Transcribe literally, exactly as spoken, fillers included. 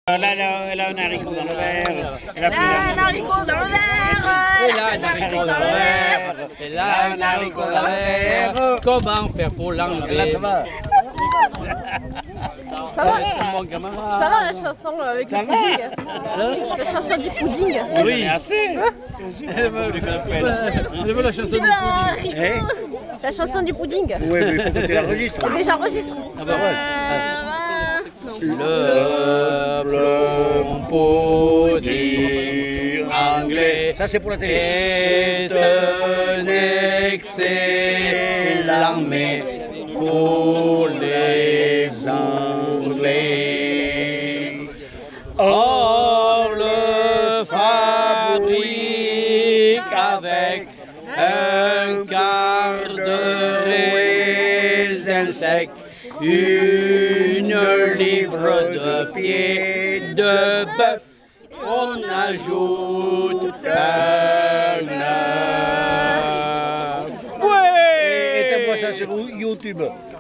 Là, elle a, elle a un haricot dans le verre. Elle a Là, un haricot dans le verre. Et là, un haricot dans le verre. Et là, un haricot dans le verre. Comment faire pour l'enlever? Là, ça va. Ça va, Mon camarade. ça va la chanson avec le pudding. La chanson du pudding. Oui, assez. Elle veut la chanson du pudding. Eh? La chanson du pudding. Oui, mais il faut que tu l'enregistres. Eh bien, j'enregistre. Ah bah ouais. Le plomb pudding anglais Ça, c'est pour la télé. est un excellent mets pour les Anglais. On le fabrique avec un quart de raisin sec, une livre de pied de bœuf, on ajoute un œuf. Et t'envoies ça sur YouTube.